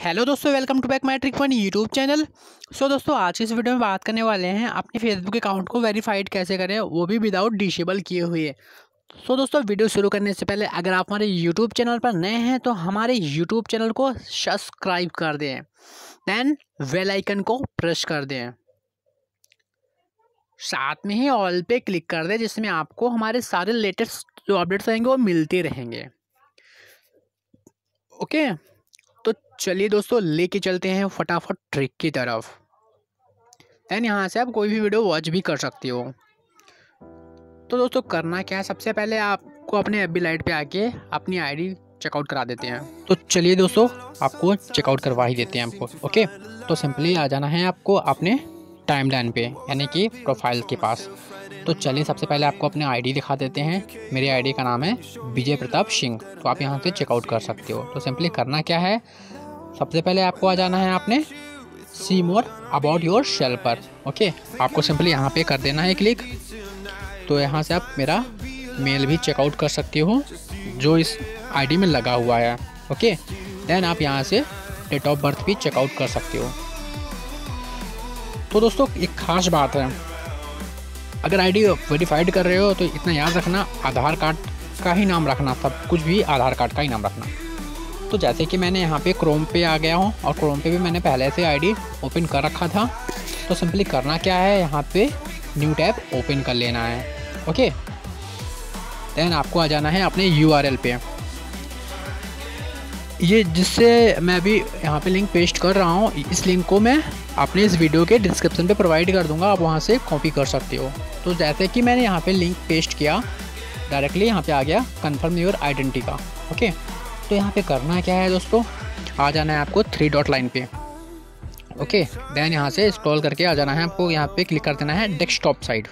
Hello दोस्तों, welcome to back my trick one YouTube channel. So दोस्तों, आज की इस वीडियो में बात करने वाले हैं अपने फेसबुक अकाउंट को वेरीफाइड कैसे करें, वो भी विदाउट डिसेबल किए हुए। सो दोस्तों, वीडियो शुरू करने से पहले अगर आप हमारे यूट्यूब चैनल पर नए हैं तो हमारे यूट्यूब चैनल को सब्सक्राइब कर दें, देन बेल आइकन को प्रेस कर दें, साथ में ही ऑल पे क्लिक कर दें, जिसमें आपको हमारे सारे लेटेस्ट जो अपडेट्स रहेंगे वो मिलते रहेंगे। ओके, तो चलिए दोस्तों, लेके चलते हैं फटाफट ट्रिक की तरफ। देन यहाँ से आप कोई भी वीडियो वॉच भी कर सकते हो। तो दोस्तों, करना क्या है, सबसे पहले आपको अपने एफबी लाइट पे आके अपनी आईडी चेकआउट करा देते हैं। तो चलिए दोस्तों, आपको चेकआउट करवा ही देते हैं आपको। ओके, तो सिंपली आ जाना है आपको अपने टाइमलाइन पे, यानी कि प्रोफाइल के पास। तो चलिए, सबसे पहले आपको अपने आईडी दिखा देते हैं। मेरी आईडी का नाम है विजय प्रताप सिंह। तो आप यहाँ से चेकआउट कर सकते हो। तो सिंपली करना क्या है, सबसे पहले आपको आ जाना है आपने see more about yourself पर। ओके, आपको सिंपली यहाँ पे कर देना है क्लिक। तो यहाँ से आप मेरा मेल भी चेकआउट कर सकते हो जो इस आईडी में लगा हुआ है। ओके, देन आप यहाँ से डेट ऑफ बर्थ भी चेकआउट कर सकते हो। तो दोस्तों, एक खास बात है, अगर आईडी वेरीफाइड कर रहे हो तो इतना याद रखना, आधार कार्ड का ही नाम रखना, सब कुछ भी आधार कार्ड का ही नाम रखना। तो जैसे कि मैंने यहाँ पे क्रोम पे आ गया हूँ और क्रोम पे भी मैंने पहले से आईडी ओपन कर रखा था। तो सिंपली करना क्या है, यहाँ पे न्यू टैब ओपन कर लेना है। ओके, देन आपको आ जाना है अपने यूआरएल पे, ये जिससे मैं अभी यहाँ पे लिंक पेस्ट कर रहा हूँ। इस लिंक को मैं अपने इस वीडियो के डिस्क्रिप्शन पे प्रोवाइड कर दूंगा, आप वहाँ से कॉपी कर सकते हो। तो जैसे कि मैंने यहाँ पे लिंक पेस्ट किया, डायरेक्टली यहाँ पे आ गया कन्फर्म योर आइडेंटिटी का। ओके, तो यहाँ पे करना क्या है दोस्तों, आ जाना है आपको 3 डॉट लाइन पे। ओके, देन यहाँ से स्क्रॉल करके आ जाना है आपको, यहाँ पे क्लिक कर देना है डेस्कटॉप साइड।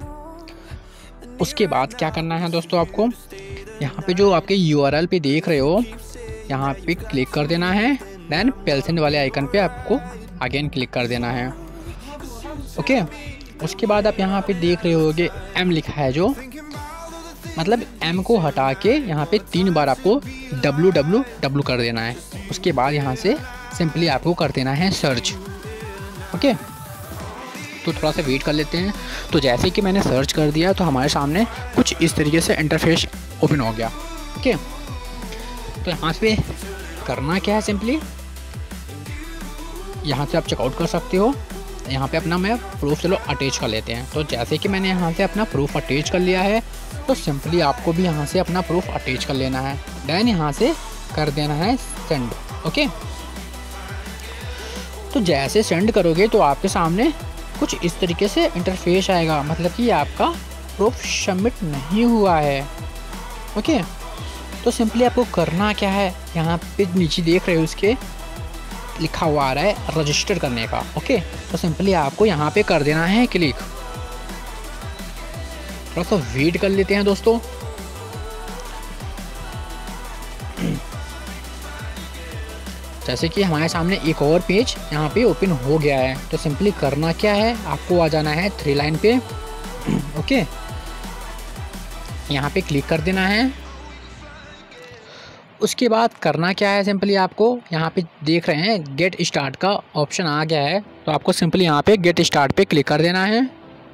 उसके बाद क्या करना है दोस्तों, आपको यहाँ पे जो आपके यूआरएल पे देख रहे हो, यहाँ पे क्लिक कर देना है। देन पेल्सेंट वाले आइकन पे आपको अगेन क्लिक कर देना है। ओके, उसके बाद आप यहाँ पे देख रहे होगे एम लिखा है, जो मतलब एम को हटा के यहाँ पे 3 बार आपको www कर देना है। उसके बाद यहाँ से सिंपली आपको कर देना है सर्च। ओके, तो थोड़ा सा वेट कर लेते हैं। तो जैसे कि मैंने सर्च कर दिया तो हमारे सामने कुछ इस तरीके से इंटरफेस ओपन हो गया। ओके, तो यहाँ पे करना क्या है, सिंपली यहाँ से आप चेकआउट कर सकते हो। यहाँ पे अपना मैं प्रूफ चलो अटैच कर लेते हैं। तो जैसे कि मैंने यहाँ से अपना प्रूफ अटैच कर लिया है, तो सिंपली आपको भी यहाँ से अपना प्रूफ अटैच कर लेना है। देन यहाँ से कर देना है सेंड। ओके, तो जैसे सेंड करोगे तो आपके सामने कुछ इस तरीके से इंटरफेस आएगा, मतलब कि आपका प्रूफ सबमिट नहीं हुआ है। ओके, तो सिंपली आपको करना क्या है, यहाँ पे नीचे देख रहे हो उसके लिखा हुआ आ रहा है रजिस्टर करने का। ओके, तो सिंपली आपको यहाँ पे कर देना है क्लिक। थोड़ा सा वेट कर लेते हैं दोस्तों। जैसे कि हमारे सामने एक और पेज यहाँ पे ओपन हो गया है। तो सिंपली करना क्या है, आपको आ जाना है 3 लाइन पे। ओके, यहाँ पे क्लिक कर देना है। उसके बाद करना क्या है, सिंपली आपको यहाँ पे देख रहे हैं गेट स्टार्ट का ऑप्शन आ गया है। तो आपको सिंपली यहाँ पे गेट स्टार्ट पे क्लिक कर देना है।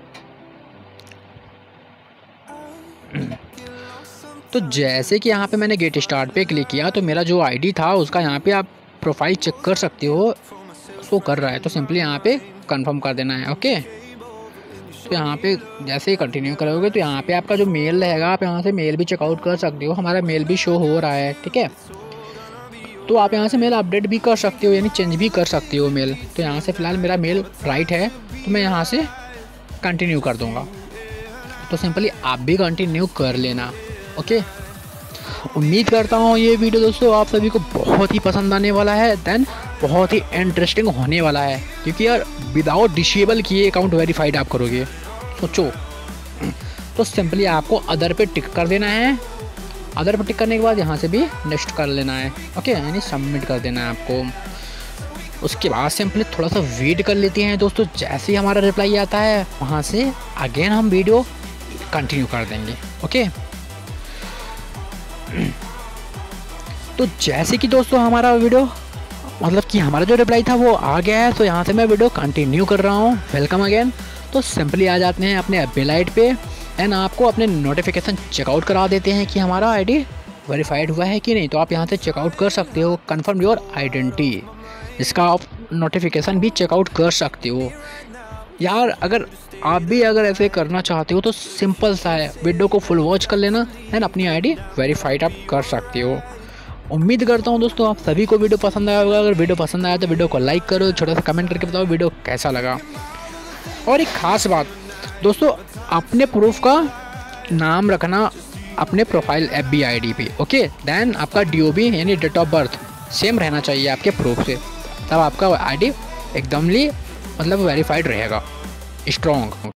तो जैसे कि यहाँ पे मैंने गेट स्टार्ट पे क्लिक किया तो मेरा जो आईडी था उसका यहाँ पे आप प्रोफाइल चेक कर सकते हो, उसको कर रहा है। तो सिंपली यहाँ पे कंफर्म कर देना है। ओके, तो यहाँ पे जैसे ही कंटिन्यू करोगे तो यहाँ पे आपका जो मेल रहेगा, आप यहाँ से मेल भी चेकआउट कर सकते हो। हमारा मेल भी शो हो रहा है, ठीक है। तो आप यहाँ से मेल अपडेट भी कर सकते हो, यानी चेंज भी कर सकते हो मेल। तो यहाँ से फ़िलहाल मेरा मेल राइट है, तो मैं यहाँ से कंटिन्यू कर दूँगा। तो सिंपली आप भी कंटिन्यू कर लेना। ओके, उम्मीद करता हूँ ये वीडियो दोस्तों आप सभी को बहुत ही पसंद आने वाला है, देन बहुत ही इंटरेस्टिंग होने वाला है, क्योंकि यार विदाउट डिसेबल किए अकाउंट वेरीफाइड आप करोगे, सोचो। तो सिंपली आपको अदर पे टिक कर देना है। अदर पे टिक करने के बाद यहाँ से भी नेक्स्ट कर लेना है। ओके, यानी सबमिट कर देना है आपको। उसके बाद सिंपली थोड़ा सा वेट कर लेते हैं दोस्तों। जैसे ही हमारा रिप्लाई आता है वहाँ से अगेन हम वीडियो कंटिन्यू कर देंगे। ओके, तो जैसे कि दोस्तों हमारा वीडियो मतलब कि हमारा जो रिप्लाई था वो आ गया है। तो यहाँ से मैं वीडियो कंटिन्यू कर रहा हूँ, वेलकम अगेन। तो सिंपली आ जाते हैं अपने एफबी लाइट पे एंड आपको अपने नोटिफिकेशन चेकआउट करा देते हैं कि हमारा आईडी वेरीफाइड हुआ है कि नहीं। तो आप यहाँ से चेकआउट कर सकते हो, कन्फर्म योर आइडेंटिटी, इसका आप नोटिफिकेशन भी चेकआउट कर सकते हो यार। अगर आप भी अगर ऐसे करना चाहते हो तो सिंपल सा है, वीडियो को फुल वॉच कर लेना एंड अपनी आईडी वेरीफाइड आप कर सकते हो। उम्मीद करता हूँ दोस्तों आप सभी को वीडियो पसंद आया होगा। अगर वीडियो पसंद आया तो वीडियो को लाइक करो, छोटा सा कमेंट करके बताओ वीडियो कैसा लगा। और एक ख़ास बात दोस्तों, अपने प्रूफ का नाम रखना अपने प्रोफाइल एफबी आईडी पे, ओके। देन आपका DOB यानी डेट ऑफ बर्थ सेम रहना चाहिए आपके प्रूफ से, तब आपका आईडी एकदमली मतलब वेरीफाइड रहेगा, स्ट्रॉन्ग।